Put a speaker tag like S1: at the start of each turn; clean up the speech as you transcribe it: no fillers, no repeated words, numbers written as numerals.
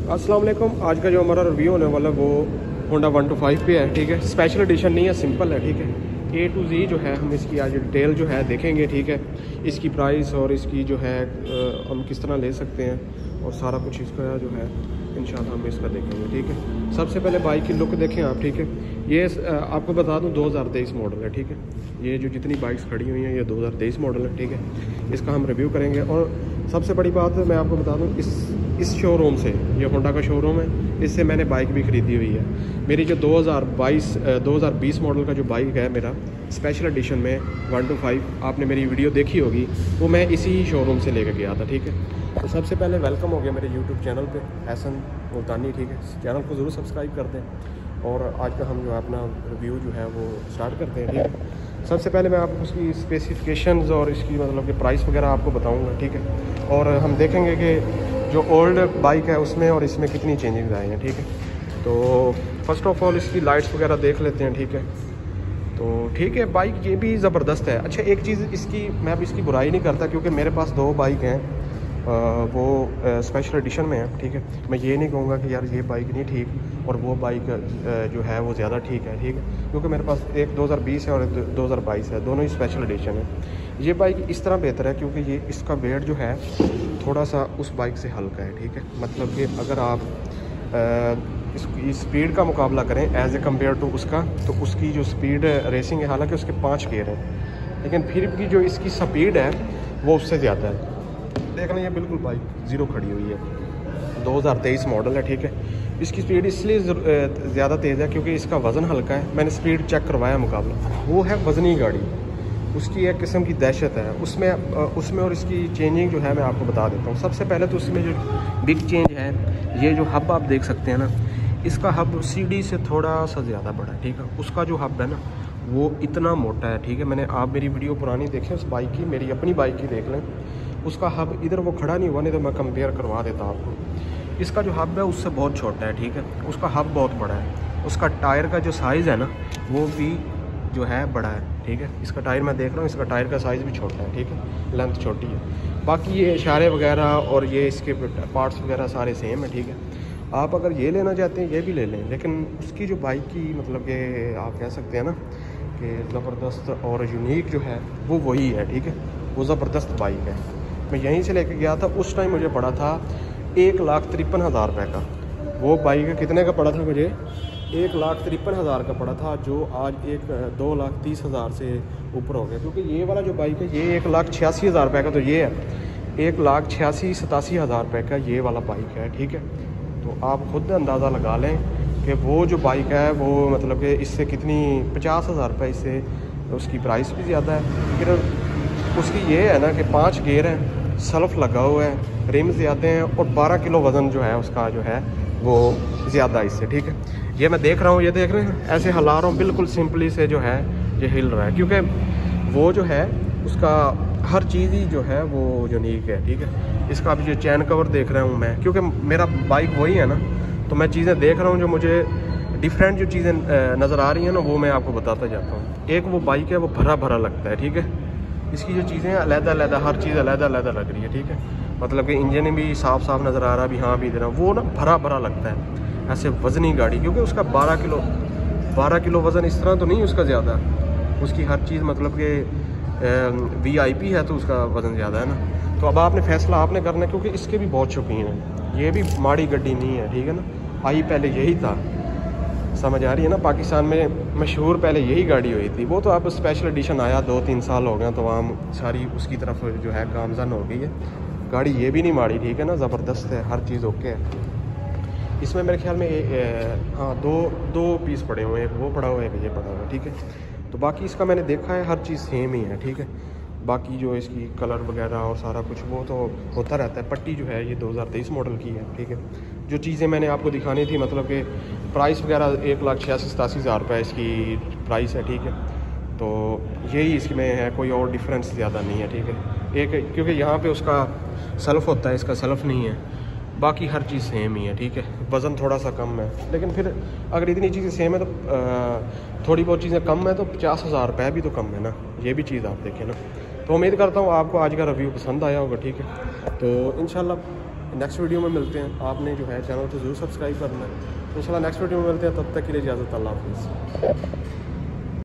S1: अस्सलाम वालेकुम। आज का जो हमारा रिव्यू होने वाला है वो होंडा 125 पे है, ठीक है। स्पेशल एडिशन नहीं है, सिंपल है, ठीक है। A to Z जो है हम इसकी आज डिटेल जो है देखेंगे, ठीक है। इसकी प्राइस और इसकी जो है हम किस तरह ले सकते हैं और सारा कुछ इसका जो है इंशाल्लाह हम इसका देखेंगे, ठीक है। सबसे पहले बाइक की लुक देखें आप, ठीक है। ये आपको बता दूं 2023 मॉडल है, ठीक है। ये जो जितनी बाइक्स खड़ी हुई हैं ये 2023 मॉडल है, ठीक है। इसका हम रिव्यू करेंगे। और सबसे बड़ी बात मैं आपको बता दूं, इस शोरूम से, ये होंडा का शोरूम है, इससे मैंने बाइक भी ख़रीदी हुई है। मेरी जो 2020 मॉडल का जो बाइक है मेरा स्पेशल एडिशन में 125, आपने मेरी वीडियो देखी होगी, वो मैं इसी शोरूम से लेकर गया था, ठीक है। तो सबसे पहले वेलकम हो गया मेरे यूट्यूब चैनल पे, एहसन मुल्तानी, ठीक है। चैनल को ज़रूर सब्सक्राइब कर दें। और आज का हम जो है अपना रिव्यू जो है वो स्टार्ट करते हैं, ठीक है। सबसे पहले मैं आपको उसकी स्पेसिफिकेशंस और इसकी मतलब कि प्राइस वगैरह आपको बताऊंगा, ठीक है। और हम देखेंगे कि जो ओल्ड बाइक है उसमें और इसमें कितनी चेंजिंग आए हैं, ठीक है। तो फर्स्ट ऑफ ऑल इसकी लाइट्स वगैरह देख लेते हैं, ठीक है। तो ठीक है, बाइक ये भी ज़बरदस्त है। अच्छा, एक चीज़ इसकी, मैं अब इसकी बुराई नहीं करता क्योंकि मेरे पास 2 बाइक हैं, वो स्पेशल एडिशन में है, ठीक है। मैं ये नहीं कहूँगा कि यार ये बाइक नहीं ठीक और वो बाइक जो है वो ज़्यादा ठीक है, ठीक है। क्योंकि मेरे पास एक 2020 है और एक 2022 है, दोनों ही स्पेशल एडिशन है। ये बाइक इस तरह बेहतर है क्योंकि ये इसका वेट जो है थोड़ा सा उस बाइक से हल्का है, ठीक है। मतलब कि अगर आप इसकी स्पीड का मुकाबला करें एज ए कम्पेयर टू उसका, तो उसकी जो स्पीड रेसिंग है, हालांकि उसके 5 गियर हैं, लेकिन फिर भी जो इसकी स्पीड है वो उससे ज़्यादा है। देख लें, ये बिल्कुल बाइक ज़ीरो खड़ी हुई है, 2023 मॉडल है, ठीक है। इसकी स्पीड इसलिए ज़्यादा तेज़ है क्योंकि इसका वज़न हल्का है। मैंने स्पीड चेक करवाया मुकाबला, वो है वज़नी गाड़ी, उसकी एक किस्म की दहशत है उसमें और इसकी चेंजिंग जो है मैं आपको बता देता हूँ। सबसे पहले तो उसमें जो बिग चेंज है, ये जो हब आप देख सकते हैं ना, इसका हब सीडी से थोड़ा सा ज़्यादा बड़ा है, ठीक है। उसका जो हब है ना वो इतना मोटा है, ठीक है। आप मेरी वीडियो पुरानी देखें उस बाइक की, मेरी अपनी बाइक की देख लें, उसका हब इधर वो खड़ा नहीं हुआ, नहीं तो मैं कंपेयर करवा देता आपको। इसका जो हब है उससे बहुत छोटा है, ठीक है। उसका हब बहुत बड़ा है। उसका टायर का जो साइज़ है ना वो भी जो है बड़ा है, ठीक है। इसका टायर मैं देख रहा हूँ, इसका टायर का साइज़ भी छोटा है, ठीक है, लेंथ छोटी है। बाकी ये इशारे वगैरह और ये इसके पार्ट्स वगैरह सारे सेम है, ठीक है। आप अगर ये लेना चाहते हैं ये भी ले लें, लेकिन उसकी जो बाइक की मतलब कि आप कह सकते हैं ना कि ज़बरदस्त और यूनिक जो है वो वही है, ठीक है। वो ज़बरदस्त बाइक है। मैं यहीं से लेकर गया था, उस टाइम मुझे पड़ा था 1,53,000 रुपये का। वो बाइक कितने का पड़ा था मुझे? 1,53,000 का पड़ा था, जो आज 2,30,000 से ऊपर हो गया। क्योंकि ये वाला जो बाइक है ये 1,86,000 रुपये का, तो ये है 1,86,87,000 रुपये का ये वाला बाइक है, ठीक है। तो आप खुद अंदाज़ा लगा लें कि वो जो बाइक है वो मतलब कि इससे कितनी 50,000 रुपये इससे उसकी प्राइस भी ज़्यादा है। फिर उसकी ये है ना कि 5 गियर हैं, सल्फ लगा हुआ है, रिम ज़्यादा हैं और 12 किलो वज़न जो है उसका जो है वो ज़्यादा इससे, ठीक है। ये मैं देख रहा हूँ, ये देख रहे हैं, ऐसे हिला रहा हूँ, बिल्कुल सिंपली से जो है ये हिल रहा है क्योंकि वो जो है उसका हर चीज़ ही जो है वो यूनिक है, ठीक है। इसका अभी जो चैन कवर देख रहा हूँ मैं, क्योंकि मेरा बाइक वही है ना, तो मैं चीज़ें देख रहा हूँ जो मुझे डिफरेंट जो चीज़ें नज़र आ रही हैं ना वो मैं आपको बताता जाता हूँ। एक वो बाइक है वो भरा भरा लगता है, ठीक है। इसकी जो चीज़ें अलग-अलग, हर चीज़ अलग-अलग लग रही है, ठीक है। मतलब कि इंजन भी साफ साफ नज़र आ रहा है, भी हाँ भी दे रहा, वो ना भरा भरा लगता है ऐसे वज़नी गाड़ी, क्योंकि उसका 12 किलो वज़न इस तरह तो नहीं उसका ज़्यादा, उसकी हर चीज़ मतलब कि VIP है तो उसका वज़न ज़्यादा है ना। तो अब आपने फैसला आपने करना है, क्योंकि इसके भी बहुत शौकीन है, ये भी माड़ी गड्डी नहीं है, ठीक है ना। आई पहले यही था, समझ आ रही है ना। पाकिस्तान में मशहूर पहले यही गाड़ी हुई थी, वो तो अब स्पेशल एडिशन आया 2-3 साल हो गए, तो आम सारी उसकी तरफ जो है गामजन हो गई है गाड़ी। ये भी नहीं माड़ी, ठीक है ना, ज़बरदस्त है, हर चीज़ ओके है। इसमें मेरे ख्याल में हाँ दो पीस पड़े हुए हैं, एक वो पड़ा हुआ है, एक ये पड़ा हुआ है, ठीक है। तो बाकी इसका मैंने देखा है हर चीज़ सेम ही है, ठीक है। बाकी जो इसकी कलर वगैरह और सारा कुछ वो तो होता रहता है। पट्टी जो है ये 2023 मॉडल की है, ठीक है। जो चीज़ें मैंने आपको दिखानी थी, मतलब कि प्राइस वगैरह 1,86,87,000 रुपये इसकी प्राइस है, ठीक है। तो यही इसमें है, कोई और डिफरेंस ज़्यादा नहीं है, ठीक है। एक क्योंकि यहाँ पे उसका सल्फ़ होता है, इसका सल्फ़ नहीं है, बाकी हर चीज़ सेम ही है, ठीक है। वज़न थोड़ा सा कम है, लेकिन फिर अगर इतनी चीज़ें सेम है तो थोड़ी बहुत चीज़ें कम है तो 50,000 रुपये भी तो कम है ना, ये भी चीज़ आप देखें ना। तो उम्मीद करता हूँ आपको आज का रिव्यू पसंद आया होगा, ठीक है। तो इंशाल्लाह नेक्स्ट वीडियो में मिलते हैं। आपने जो है चैनल को ज़रूर सब्सक्राइब करना है। इंशाल्लाह नेक्स्ट वीडियो में मिलते हैं, तब तक के लिए इजाज़त, अल्लाह हाफ़िज़।